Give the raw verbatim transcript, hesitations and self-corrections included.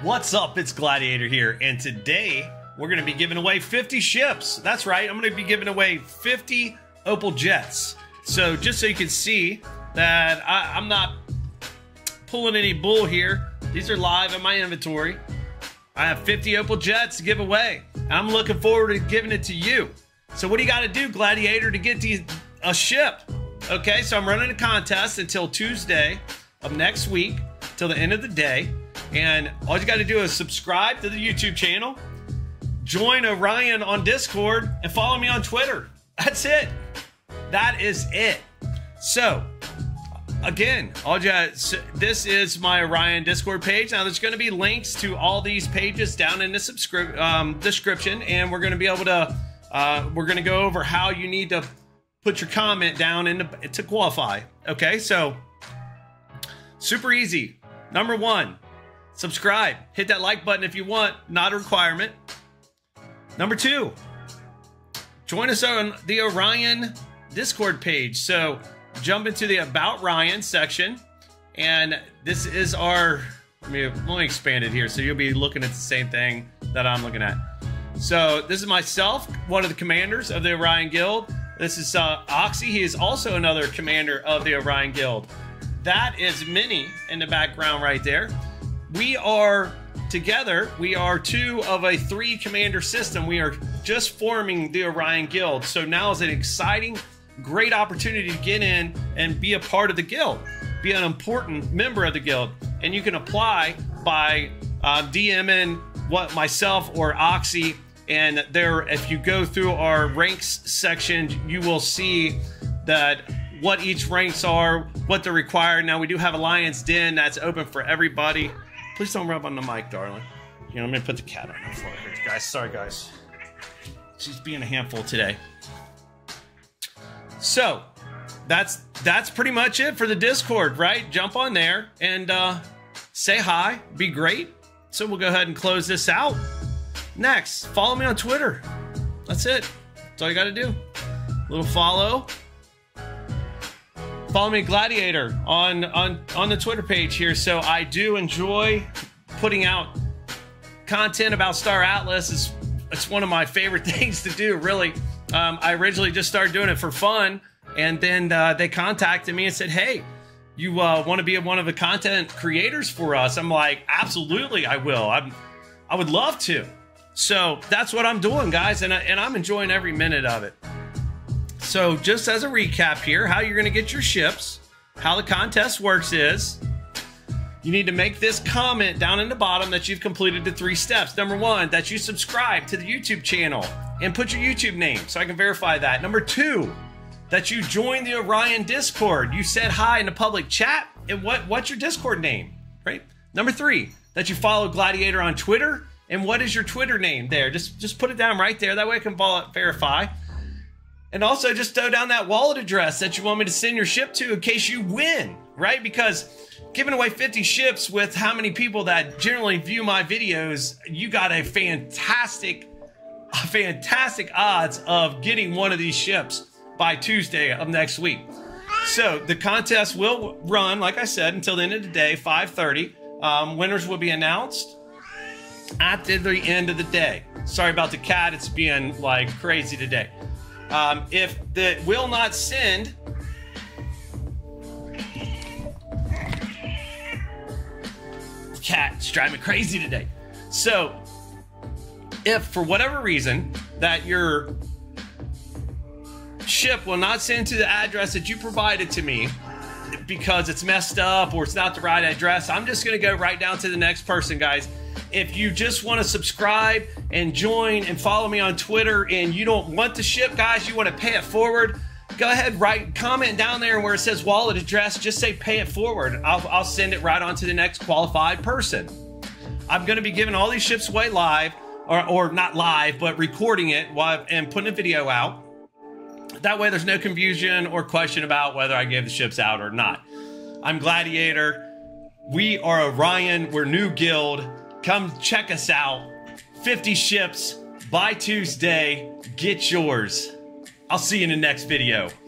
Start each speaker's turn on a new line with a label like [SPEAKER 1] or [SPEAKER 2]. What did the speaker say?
[SPEAKER 1] What's up? It's Gladiator here, and today we're going to be giving away fifty ships. That's right, I'm going to be giving away fifty Opal Jets. So just so you can see that I, I'm not pulling any bull here, these are live in my inventory. I have fifty Opal Jets to give away, and I'm looking forward to giving it to you. So what do you got to do, Gladiator, to get these, a ship? Okay, so I'm running a contest until Tuesday of next week, till the end of the day. And all you got to do is subscribe to the YouTube channel, join Orion on Discord, and follow me on Twitter. That's it. That is it. So, again, all you got, so this is my Orion Discord page. Now, there's going to be links to all these pages down in the subscrip um, description, and we're going to be able to, uh, we're going to go over how you need to put your comment down in the, to qualify. Okay, so super easy. Number one, subscribe. Hit that like button if you want, not a requirement. Number two, join us on the Orion Discord page. So jump into the About Ryan section, and this is our, let me, let me expand it here so you'll be looking at the same thing that I'm looking at. So this is myself, one of the commanders of the Orion Guild. This is uh, Oxy. He is also another commander of the Orion Guild. That is Minnie in the background right there. We are together, we are two of a three commander system. We are just forming the Orion Guild. So now is an exciting, great opportunity to get in and be a part of the guild, be an important member of the guild. And you can apply by uh, DMing what myself or Oxy, and there, if you go through our ranks section, you will see that what each ranks are, what they're required. Now we do have a Lion's Den that's open for everybody. Please don't rub on the mic, darling. You know, I'm gonna put the cat on the floor here, guys. Sorry, guys. She's being a handful today. So that's that's pretty much it for the Discord, right? Jump on there and uh, say hi. Be great. So we'll go ahead and close this out. Next, follow me on Twitter. That's it. That's all you got to do. Little follow. Follow me, Gladiator, on, on, on the Twitter page here. So I do enjoy putting out content about Star Atlas. It's, it's one of my favorite things to do, really. Um, I originally just started doing it for fun, and then uh, they contacted me and said, hey, you uh, want to be one of the content creators for us? I'm like, absolutely, I will. I'm, I would love to. So that's what I'm doing, guys, and, I, and I'm enjoying every minute of it. So just as a recap here, how you're going to get your ships, how the contest works is, you need to make this comment down in the bottom that you've completed the three steps. Number one, that you subscribe to the YouTube channel and put your YouTube name so I can verify that. Number two, that you join the Orion Discord. You said hi in the public chat, and what, what's your Discord name, right? Number three, that you follow Gladiator on Twitter, and what is your Twitter name there? Just, just put it down right there. That way I can verify. And also just throw down that wallet address that you want me to send your ship to in case you win, right? Because giving away fifty ships with how many people that generally view my videos, you got a fantastic, a fantastic odds of getting one of these ships by Tuesday of next week. So the contest will run, like I said, until the end of the day, five thirty. Um, winners will be announced at the end of the day. Sorry about the cat, it's being like crazy today. Um, if the will not send, cat's driving me crazy today. So if for whatever reason that your ship will not send to the address that you provided to me because it's messed up or it's not the right address, I'm just going to go right down to the next person, guys. If you just want to subscribe and join and follow me on Twitter and you don't want the ship, guys, you want to pay it forward, go ahead, write, comment down there where it says wallet address, just say pay it forward. I'll, I'll send it right on to the next qualified person. I'm going to be giving all these ships away live, or, or not live, but recording it while, and putting a video out. That way there's no confusion or question about whether I gave the ships out or not. I'm Gladiator. We are Orion. We're new guild. Come check us out. fifty ships by Tuesday. Get yours. I'll see you in the next video.